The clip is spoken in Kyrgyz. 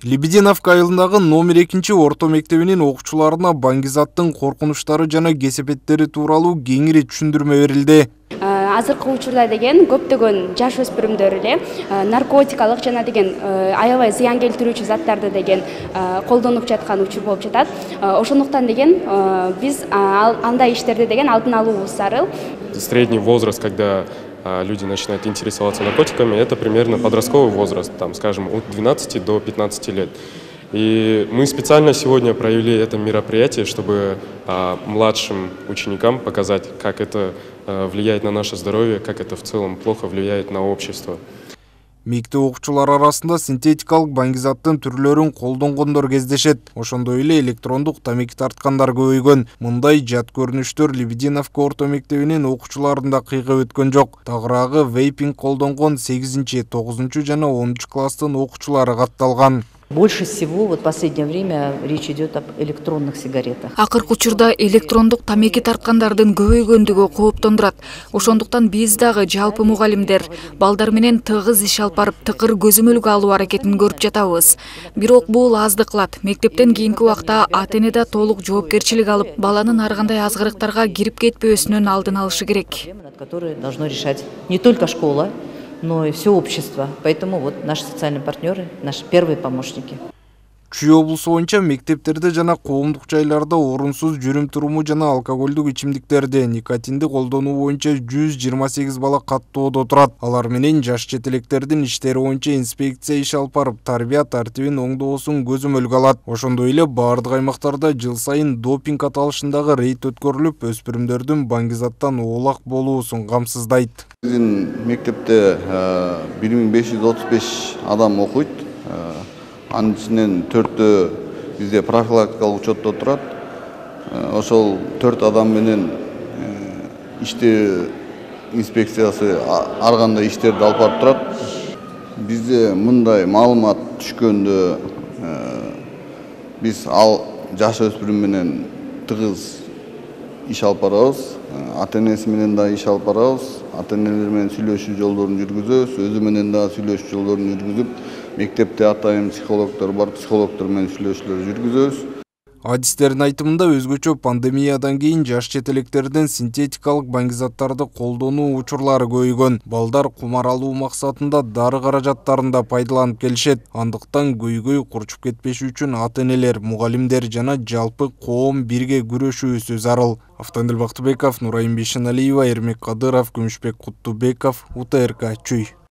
Лебединовка айылындагы номер 2 орто мектебинин окуучуларына баңгизаттын коркунучтары жана кесепеттери тууралуу кеңири түшүндүрмө берилди. Азыркы учурда деген көптөгөн жаш өспүрүмдөр эле наркотикалык жана деген аябай зыян келтирүүчү заттарды деген колдонуп жаткан учур болуп жатат. Ошондуктан деген биз андай иштерди деген алдын алуу зарыл. Средний возраст, когда люди начинают интересоваться наркотиками, это примерно подростковый возраст, там, скажем, от 12 до 15 лет. И мы специально сегодня провели это мероприятие, чтобы младшим ученикам показать, как это влияет на наше здоровье, как это в целом плохо влияет на общество. Мектеп окуучулары арасында синтетикалык баңгизаттын түрлөрүн колдонгондор кездешет. Ошондой эле электрондук тамеки тарткандар көбөйгөн. Мындай жат көрүнүштөр Лебединовка орто мектебинин окуучуларында кыйгап өткөн жок. Тагыраагы вейпинг колдонгон 8-9 жана 10 класстын окуучулары катталган. Больше всего вот в последнее время речь идет об электронных сигаретах. Акыркы учурда электрондук тамеки тарткандардын көбөйгөндүгү кооптондурат. Ошондуктан биз дагы жалпы мугалимдер балдар менен тыгыз иш алып барып тыкыр көзөмөлгө алуу аракетин көрүп жатабыз. Бирок бул азды кылат. Мектептен кийинки убакта ата-эне да толук жоопкерчилик алып, баланын ар кандай азгырыктарга кирип кетпөөсүнүн алдын алышы керек. Которые должно решать не только школа, но и все общество. Поэтому вот наши социальные партнеры, наши первые помощники. Чүй облусу боюнча мектептерде жана коомдук жайларда орунсуз жүрүм-туруму жана алкоголдук ичимдиктерди, никотинди колдонуу боюнча 128 бала каттоодо турат. Алар менен жаш четелектердин иштери боюнча инспекция иш алып барып, тарбия тартибин оңдоосун көзөмөлгө алат. Ошондой эле баардык аймактарда жыл сайын допинг аталышындагы рейд өткөрүлүп, өспүрүмдөрдүн баңгизаттан оолак болуусун камсыздайт. Биздин мектепте 1535 адам окуйт. Анын ичинен 4 бизде профилактикалык учетто турат. Ошол 4 адам менен иштер инспекциясы ар кандай иштерди алып барып турат. Бизде мындай маалымат түшкөндө биз ал жаш өспүрүм менен тыгыз иш алып барабыз. Ата-энеси менен да иш алып барабыз. Ата-энелер менен сүйлөшүү жолдорун жүргүзөбүз. Өзү менен да сүйлөшүү жолдорун жүргүзүп, мектепте атайын психологдор бар, психологдор менен сүйлөшүүлөр жүргүзөбүз. Адистердин айтымында өзгөчө пандемиядан кийин жаш четелектерден синтетикалык баңгизаттарды колдонуу учурлары көбөйгөн. Балдар кумар алуу максатында дары каражаттарын да пайдаланып келишет. Андыктан көйгөй курчуп кетпеши үчүн ата-энелер, мугалимдер жана жалпы коом бирге күрөшүүсү зарыл. Автандил Бактыбеков, Нурайым Бейшеналиева, Эрмек Кадыров, Күмүшбек Куттубеков, УТРК Чүй.